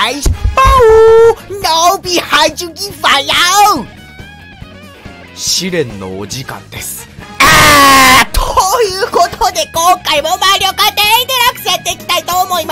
guys! No behind you give fire! 試練のお時間です。ということで今回もマリオカートエイデラックスやっていきたいと思います。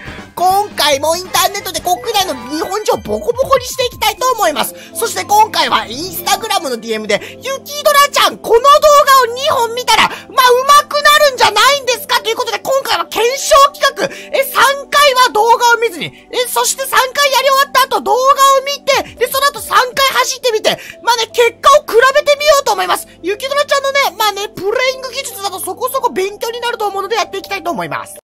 今回もインターネットで国内の日本人をボコボコにしていきたいと思います。そして今回はインスタグラムの DM でゆきドラちゃんこの動画を2本見たら上手くなるんじゃないんですかということで今回は検証企画3回は動画を見ずにそして3回やり終わった後動画を見てその後3回走ってみて結果を比べてみようと思います。ゆきドラちゃんのプレイング技術だとそこそこ勉強になると思うのでやっていきたいと思います。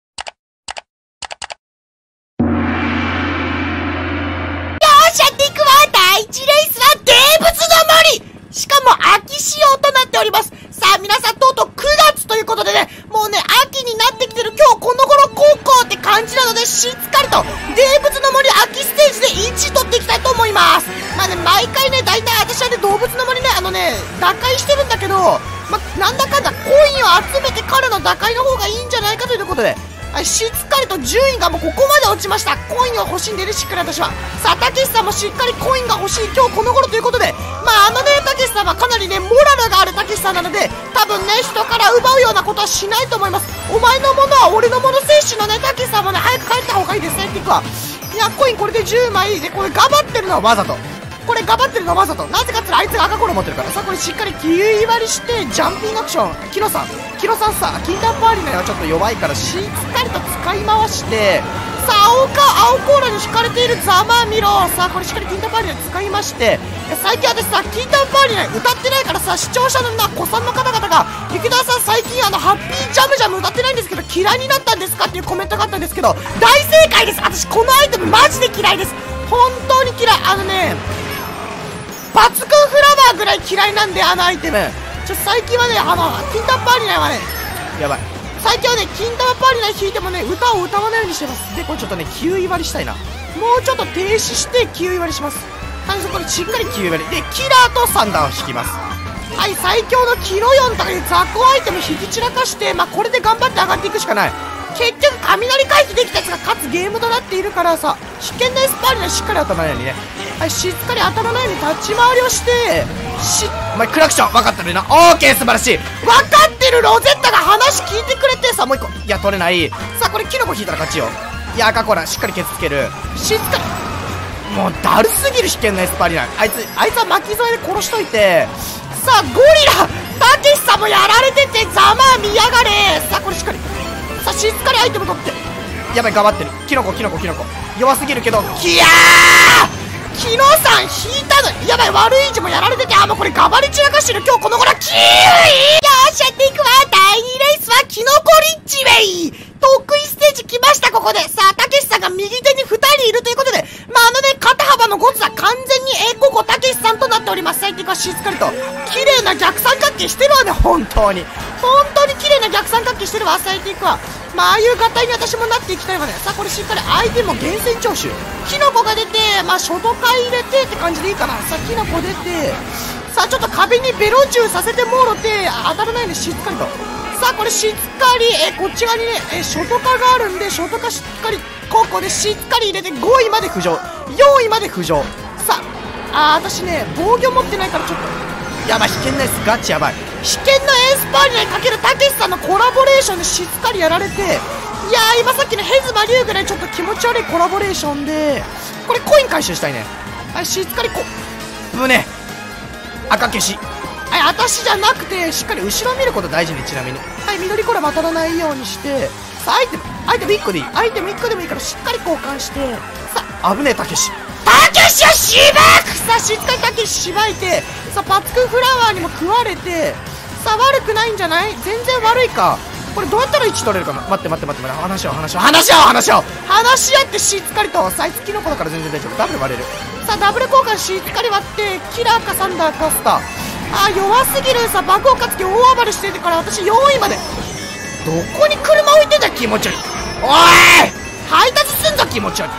第1レースはデーブツの森、しかも秋仕様となっております。さあ皆さんとうとう9月ということでもう秋になってきてる今日この頃高校って感じなのでしっかりとデーブツの森秋ステージで1位取っていきたいと思います。毎回大体私は動物の森打開してるんだけどなんだかんだコインを集めてからの打開の方がいいんじゃないかということでしっかりと順位がもうここまで落ちました。コインを欲しいんでね、しっかり私は。さあ、たけしさんもしっかりコインが欲しい今日この頃ということで、たけしさんはかなりモラルがあるたけしさんなので、多分人から奪うようなことはしないと思います。お前のものは俺のもの精神のたけしさんも早く帰った方がいいですねっていうか。いや、コインこれで10枚で、これ頑張ってるのはわざと。これ頑張ってるのはわざと。なぜかってあいつが赤コロ持ってるから。さあ、これしっかりキウイ割りして、ジャンピングアクション。キロさんさ、禁断パーリーはちょっと弱いから、しっかりと使い回して、さあ、青コーラに引かれているざまみろ。さあ、これしっかり禁断パーリー使いまして、最近私さ、禁断パーリー歌ってないからさ、視聴者の子さんの方々が、ゆきださん最近ハッピージャムジャム歌ってないんですけど、嫌いになったんですかっていうコメントがあったんですけど、大正解です。私、このアイテムマジで嫌いです。本当に嫌い。抜群フラワーぐらい嫌いなんで、アイテム。最近は禁断パーリーはやばい。最近は禁断パーリー弾いても歌を歌わないようにしてます。で、これちょっとキウイ割りしたいな。もうちょっと停止してキウイ割りします。そこでしっかりキウイ割り。で、キラーとサンダーを引きます。はい、最強のキロ4とか雑魚アイテム引き散らかして、これで頑張って上がっていくしかない。結局、雷回避できたやつが勝つゲームとなっているからさ、危険なエスパーリーはしっかり当たらないようにね。はい、しっかり当たらないように立ち回りをして、お前クラクション分かったのにな。オーケー、素晴らしい。分かってる。ロゼッタが話聞いてくれてさ、もう一個。いや、取れない。さあ、これキノコ引いたら勝ちよ。いや、赤コーラ、しっかりケツつける。しっかり。もう、だるすぎる危険なエスパーリーな。あいつは巻き添えで殺しといて、さあ、ゴリラたけしさんもやられてて、ざまあ見やがれ。さあ、これしっかり。さあ、しっかりアイテム取って。やばい、頑張ってる。キノコ。弱すぎるけど、キノさん引いたの。やばい、悪い位置もやられてて、もうこれガバリ散らかしてる。今日この頃はキウイ。よーし、やっていくわ。第2レースはキノコリッチウェイ。得意ステージ来ました、ここで。さあ、たけしさんが右手に2人いるということで、肩幅のゴツは完全にここたけしさんとなっております。最近はしっかりと綺麗な逆三角形してるわね。本当に綺麗な逆三角形してるわ。最近はああいう合体に私もなっていきたいわね。さあ、これしっかり相手も厳選徴収。キノコが出て初度階入れてって感じでいいかな。さあ、キノコ出て、さあちょっと壁にベロチューさせてもろて当たらないようにしっかりと。さあ、これしっかりこっち側に初度化があるんで、初度化しっかりここでしっかり入れて5位まで浮上、4位まで浮上。さあ、私防御持ってないからちょっとやばい。危険なやつガチやばい。危険なエースパーリーにかけるたけしさんのコラボレーションでしっかりやられて、いやー、今さっきのヘズマリュウぐらいちょっと気持ち悪いコラボレーションで、これコイン回収したいね。はい、しっかり胸赤消し。はい、私じゃなくてしっかり後ろ見ること大事ね。ちなみにはい、緑コラボ当たらないようにして、さあ、アイテム1個でいい。アイテム1個でもいいからしっかり交換して、さあ、危ねえたけしをしばく。さあ、しっかりたけししばいて、さあ、パツクンフラワーにも食われて、さあ、悪くないんじゃない？全然悪いか。これどうやったら1取れるかな。待って、話し合ってしっかりと。さあ、いつキノコだから全然大丈夫。ダブル割れる。さあ、ダブル交換しっかり割って、キラーかサンダーかスター。弱すぎる。さあ、爆破つき大暴れしてるから私4位まで。どこに車置いてんだ、気持ち悪い。おい、配達すんぞ、気持ち悪い。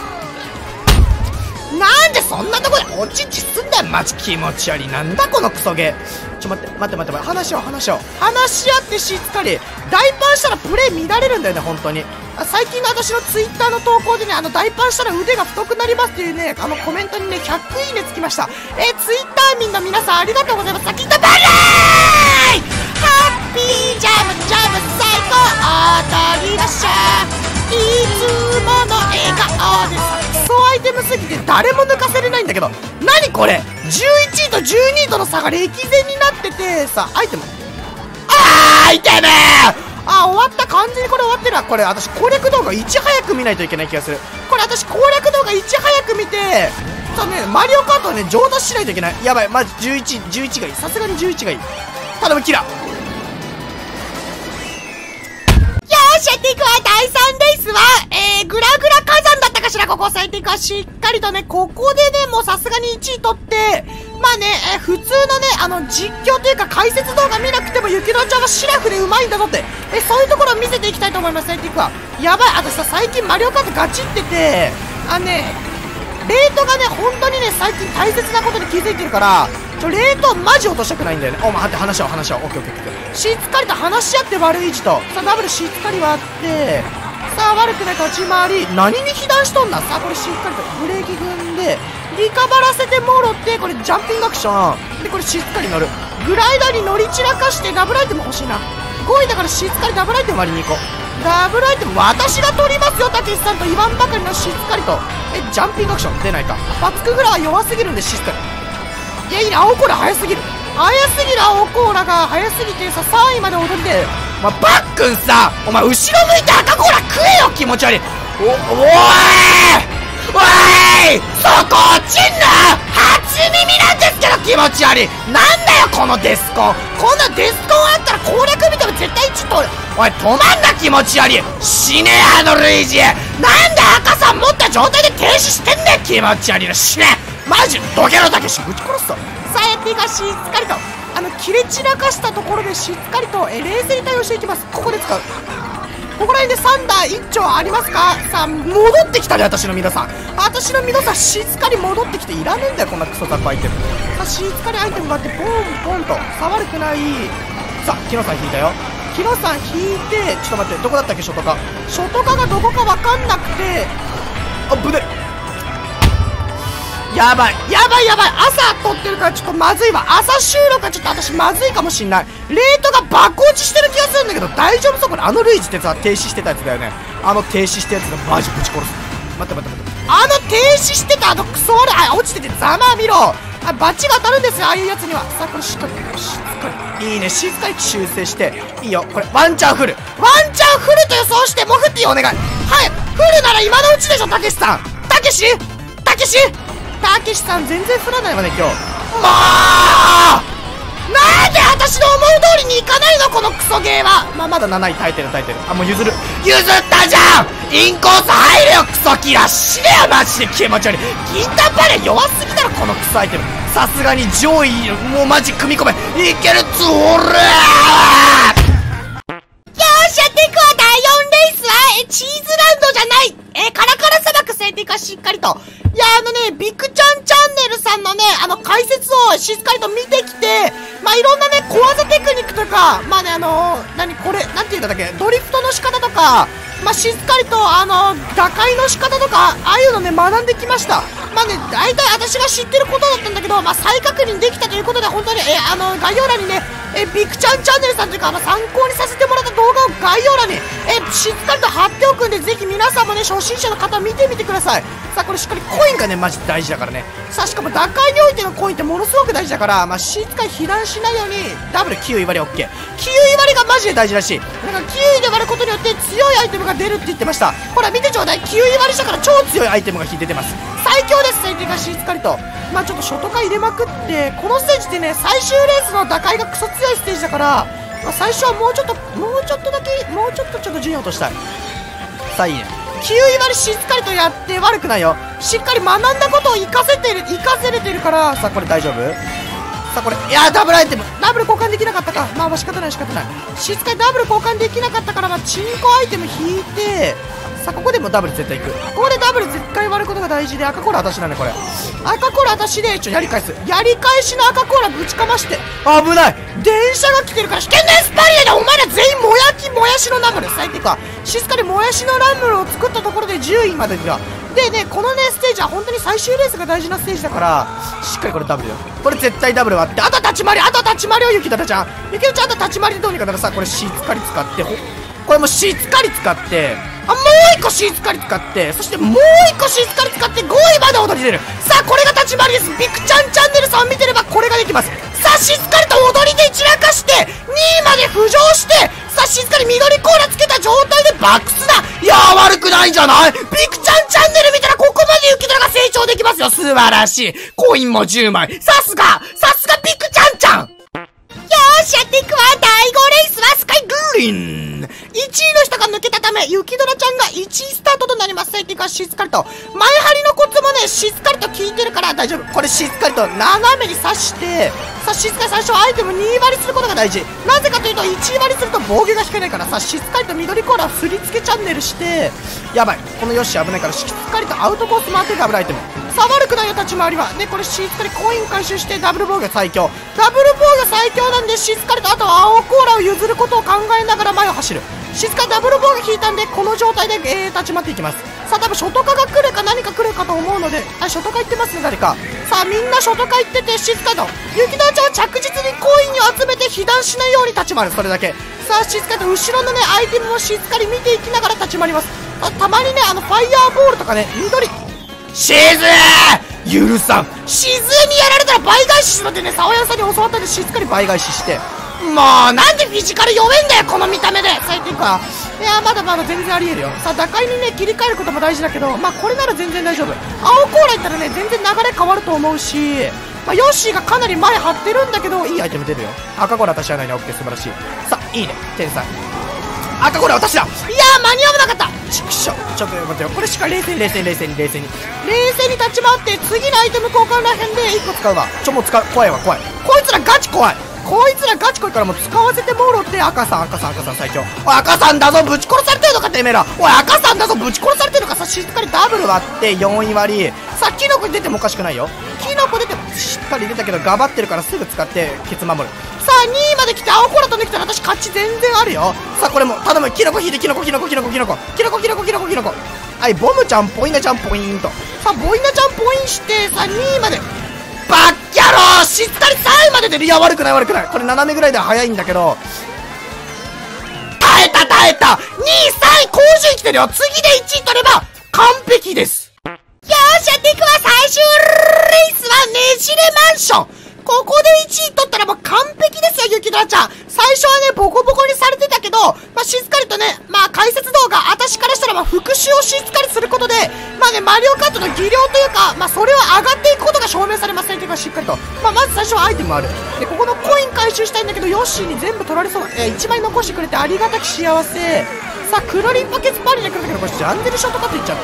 なんでそんなとこでおちちすんだよ、マジ気持ち悪い。なんだこのクソゲー。待って話し合ってしっかり。大パンしたらプレイ乱れるんだよね、本当に。 最近の私のツイッターの投稿でね、大パンしたら腕が太くなりますっていうね、コメントにね、100いいねつきました。ツイッター民の皆さんありがとうございます。先にバレーハッピージャムジャム最高踊りだっしゃいつもの笑顔でクソアイテムすぎて誰も抜かせれないんだけど、何これ11位と12位との差が歴然になっててさ、アイテムアイテム終わった。完全にこれ終わってるわ。これ私攻略動画いち早く見ないといけない気がする。これ私攻略動画いち早く見て、そうね、マリオカートはね上達しないといけない。やばい、まず11がいい。さすがに11がいい。頼むキラ。シャティクは第3レースは、グラグラ火山だったかしら。ここシャティクはしっかりとね、ここでね、もうさすがに1位取って、まあね、普通のね、実況というか解説動画見なくても、ゆきのちゃんはシラフで上手いんだぞって、そういうところを見せていきたいと思います、シャティクは。やばい、私さ、最近マリオカートガチってて、レートがね、本当にね、最近大切なことに気づいてるから、レートマジ落としたくないんだよね。待って、話し合おう。オッケーオッケーオッケー。しっかりと話し合って悪い位置と。さあ、ダブルしっかり割って、さあ、悪くない立ち回り。何に被弾しとんだ。さあ、これしっかりとブレーキ踏んで、リカバらせてもろって、これジャンピングアクション。で、これしっかり乗る。グライダーに乗り散らかしてダブルアイテム欲しいな。5位だからしっかりダブルアイテム割りに行こう。ダブルアイテム私が取りますよ、たけしさんと言わんばかりのしっかりと。ジャンピングアクション出ないか。バツクグラは弱すぎるんでしっかり。いやいいな、青コーラ早すぎる。青コーラが早すぎてさ、3位まで踊りで、バックンさ、お前後ろ向いて赤コーラ食えよ。気持ち悪い。おいそこ落ちんな。初耳なんですけど気持ち悪い。なんだよこのデスコン。こんなデスコンあったら攻略見ても絶対1取る。おい止まんな、気持ち悪い。死ねルイージ。なんで赤さん持った状態で停止してんねん。気持ち悪いの死ね。マジどけろたけし、ぶち殺すぞ。さあやっていかしっかりと切れ散らかしたところでしっかりと冷静に対応していきます。ここで使う。ここら辺でサンダー1丁ありますか。さあ戻ってきたね、私の皆さんしっかり戻ってきていらねえんだよこんなクソ雑魚アイテム。さあしっかりアイテムがあってポンポンとさ悪くない。さあキノさん引いたよ。キノさん引いて、ちょっと待って、どこだったっけ。ショトカがどこか分かんなくて、ぶね。やばい朝撮ってるからちょっとまずいわ。朝収録はちょっと私まずいかもしんない。レートが爆落ちしてる気がするんだけど大丈夫そう。これルイージってさ停止してたやつだよね。停止したやつがマジぶち殺す。待って停止してたクソ悪い。落ちててざまみろ。バチが当たるんですよ、ああいうやつには。さあこれしっかりいいね、しっかり修正していいよ。これワンチャンフルと予想してモフティお願い。はい、フルなら今のうちでしょ。たけしさんたけしさん全然降らないわね今日。なんで私の思う通りにいかないのこのクソゲーは。まだ7位耐えてる。もう譲ったじゃん。インコース入れよクソキラー。死ねよマジで気持ち悪い。銀杏バレー弱すぎだろこのクソアイテム。さすがに上位もうマジ組み込めいけるっつおらー。よっしゃテクは第4レースはチーズランドじゃないカラカラ砂漠制定かしっかりと。いやビッグちゃんチャンネルさんのね解説をしっかりと見てきて、いろんなね小技テクニックとか何これなんていうんだっけ、ドリフトの仕方とかしっかりと打開の仕方とかああいうのね学んできました。大体私が知ってることだったんだけど再確認できたということで本当に概要欄にねビッグちゃんチャンネルさんというか参考にさせてもらった動画を概要欄にしっかりと貼っておくんで、ぜひ皆さんもね初心者の方見てみてください。さあこれしっかりコインがねマジ大事だからね。さあしかも打開においてのコインってものすごく大事だからしっかり被弾しないようにダブルキウイ割り OK。 キウイ割りがマジで大事だし、だからキウイで割ることによって強いアイテムが出るって言ってました。ほら見てちょうだい、キウイ割りしたから超強いアイテムが引いて出ます。最強ですね。てかしっかりとちょっとショトカ入れまくって、このステージってね最終レースの打開がクソ強いステージだから、最初はもうちょっとちょっと順位落としたい。さあいいね、キウイ割りしっかりとやって悪くないよ。しっかり学んだことを活かせれてるから。さあこれ大丈夫。さあこれダブルアイテムダブル交換できなかったか。仕方ないしっかりダブル交換できなかったからチンコアイテム引いて、 さあ、ここでもダブル絶対いく。ここでダブル絶対割ることが大事で、赤コーラ私なんで、これ。赤コーラ私で、やり返す。やり返しの赤コーラぶちかまして。危ない、電車が来てるから危険です。パリエだ、お前ら全員もやしのナムル。最低か。静かにもやしのラムルを作ったところで10位までだ。でね、このね、ステージは本当に最終レースが大事なステージだから、しっかりこれダブルよ。これ絶対ダブル割って、あとは立ち回り、をゆきだらちゃん。ゆきだらちゃんと立ち回りでどうにかならさ、これしつかり使って、これもしつかり使って、もう一個しつかり使って、そしてもう一個しつかり使って5位まで踊り出る。さあ、これが立ち回りです。ビクちゃんチャンネルさん見てればこれができます。さあ、しつかりと踊りで散らかして、2位まで浮上して、さあ、しつかり緑コーラつけた状態でバックスだ。いやー、悪くないんじゃない？ビクちゃんチャンネル見たらここまで雪虎が成長できますよ。素晴らしい。コインも10枚。さすがビクちゃんちゃん。よーし、やっていくわ。第5レースはスカイグリーン。1位の人が抜けたため、雪ドラちゃんが1位スタートとなります。最近からしっかりと。前張りのコツもね、しっかりと効いてるから大丈夫。これしっかりと斜めに刺して、さあ、しっかり最初アイテム2割りすることが大事。なぜかというと、1割りすると防御が引けないからさ、しっかりと緑コーラ振り付けチャンネルして、やばい。このヨッシー危ないから、しっかりとアウトコース回ってダブルアイテム。さあ、悪くないよ、立ち回りは。で、これしっかりコイン回収してダブル防御最強。ダブル防御最強なんで、しっかりとあとは青コーラを譲ることを考えながら前を走る。しっかりダブル防御引いたんで、この状態で、立ち回っていきます。さあ、多分ショトカが来るか何か来るかと思うので、ショトカ行ってますね、誰か。さあ、みんなショトカ行ってて、しっかりと雪のちゃんは着実にコインを集めて被弾しないように立ち回る。それだけ。さあ、しっかりと後ろのね、アイテムをしっかり見ていきながら立ち回ります。たまにね、ファイヤーボールとかね、緑。シズー許さん。シズーにやられたら倍返ししろってね、沢屋さんに教わったんで、しっかり倍返しして。もう、なんでフィジカル弱えんだよ、この見た目で。最低か。いや、まだまだ全然あり得るよ。さあ、打開にね、切り替えることも大事だけど、まあ、これなら全然大丈夫。青コーラいったらね、全然流れ変わると思うし、まあ、ヨッシーがかなり前張ってるんだけど、いいアイテム出るよ。赤コーラ私はないね、オッケー、素晴らしい。さあ、いいね、天才。赤コーラ私だ。いやー、間に合わなかった。ちくしょ。ちょっと待ってよ。これしか冷静に立ち回って、次のアイテム交換らへんで1個使うわ。もう使う。怖いわ、怖い。こいつらガチ怖い。こいつらガチ怖いからもう使わせてもろって。赤さん最強。おい、赤さんだぞ、ぶち殺されてるのかてめえら。おい、赤さんだぞ、ぶち殺されてるのか。さ、しっかりダブル割って4位割り。さあ、キノコ出てもおかしくないよ。キノコ出てもしっかり出たけど、ガバってるからすぐ使ってケツ守る。さあ、2位まで来て青コーラ飛んできたら私勝ち全然あるよ。さあ、これも頼む。キノコ引いて、キノコ。はい、ボムちゃんポインナちゃんポイント。さあ、ボイナちゃんポインして、さあ、2位まで。バッキャロー、しっかり3位まで出る。いや、悪くない。これ斜めぐらいでは早いんだけど、耐えた。2位、3位、後順来てるよ。次で1位取れば完璧です。よーし、やっていくわ。最終レースはねじれマンション。ここで1位取ったらもう完璧ですよ、ゆきどらちゃん。最初はね、ボコボコにされてたけど、まあ、しっかりとね、まあ、解説動画、私からしたらまあ、復習をしっかりすることで、まあね、マリオカートの技量というか、まあ、それは上がっていくことが証明されますね、というか、しっかりと。まあ、まず最初はアイテムある。で、ここのコイン回収したいんだけど、ヨッシーに全部取られそう。1枚残してくれてありがたき幸せ。さあ、クロリンバケツパリで来るんだけど、これジャンゼルショットカットいっちゃって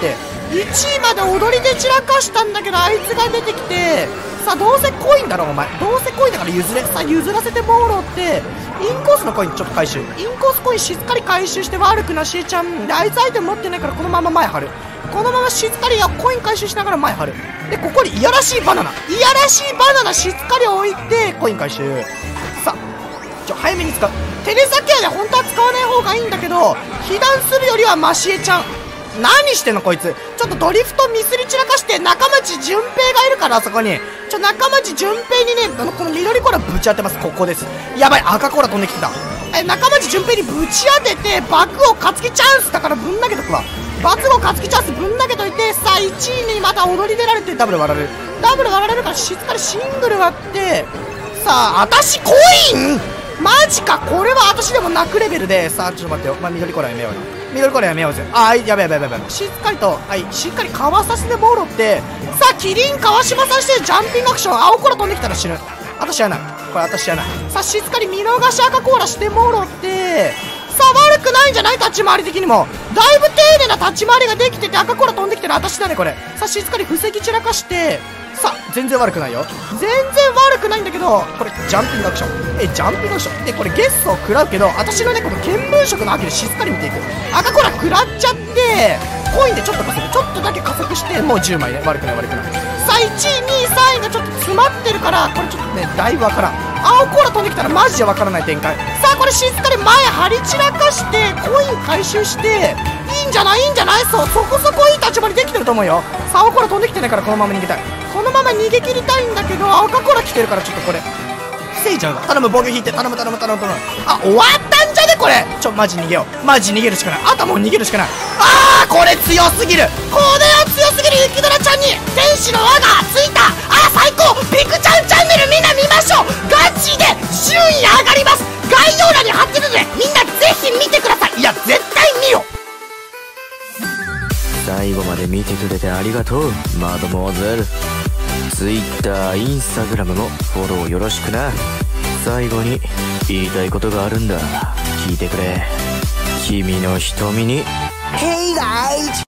、1位まで踊りで散らかしたんだけど、あいつが出てきて、さあ、どうせコインだろ、お前。どうせコインだから譲れ。さあ、譲らせてもろって、インコースのコインちょっと回収。インコースコインしっかり回収して悪くなしえちゃん。で、あいつアイテム持ってないからこのまま前張る。このまましっかりコイン回収しながら前張る。で、ここにいやらしいバナナしっかり置いて、コイン回収。さあ、早めに使う。テレサケアで本当は使わない方がいいんだけど、被弾するよりはマシエちゃん。何してんのこいつ。ちょっとドリフトミスり散らかして、中町順平がいるから、あそこに。中町順平にね、この緑コーラぶち当てます。ここです。やばい、赤コーラ飛んできてた。中町順平にぶち当てて、爆を担ぎチャンスだからぶん投げとくわ。爆を担ぎチャンスぶん投げといて、さあ、1位にまた踊り出られて、ダブル割られるから、しっかりシングル割って、さあ、私コインマジか、これは私でも泣くレベルで。さあ、ちょっと待ってよ。まあ、緑コーラやめようよ。やべえ。しっかりと、はい、しっかりかわさせてもろって、さあ、キリン川島さんしてジャンピングアクション、青コーラ飛んできたら死ぬ。私やない。さあ、しっかり見逃し赤コーラしてもろって、さあ、悪くないんじゃない？立ち回り的にも。だいぶ丁寧な立ち回りができてて、赤コーラ飛んできてる私だね、これ。さあ、しっかり布石散らかして、さあ、全然悪くないよ。全然悪くないんだけど、これ、ジャンピングアクション。で、これ、ゲッソを食らうけど、私のね、この見聞色の秋でしっかり見ていく。赤コーラ食らっちゃって、 で、コインでちょっと稼ぐ。ちょっとだけ加速して、もう10枚ね。悪くない悪くない。さあ、1位、2位、3位がちょっと詰まってるから、これちょっとね、だいぶわからん。青コーラ飛んできたらマジでわからない展開。さあ、これ静かに前張り散らかして、コイン回収して、いいんじゃないそう、そこそこいい立場にできてると思うよ。さあ、青コーラ飛んできてないからこのまま逃げたい。このまま逃げ切りたいんだけど、赤コーラ来てるからちょっとこれ。防いじゃうわ。頼む、防御引いて。頼む。あ、終わったんじゃねこれ。マジ逃げよう。マジ逃げるしかない。あとはもう逃げるしかない。あー、これ強すぎる。これは強すぎる。雪ドラちゃんに天使の輪がついた。あ、最高。ピクちゃんチャンネルみんな見ましょう。ガチで順位上がります。概要欄に貼ってるので、みんなぜひ見てください。いや、絶対見よ。 最後まで見てくれてありがとう、マドモアゼル。Twitter、Instagram もフォローよろしくな。最後に言いたいことがあるんだ。聞いてくれ。君の瞳に Hey guys!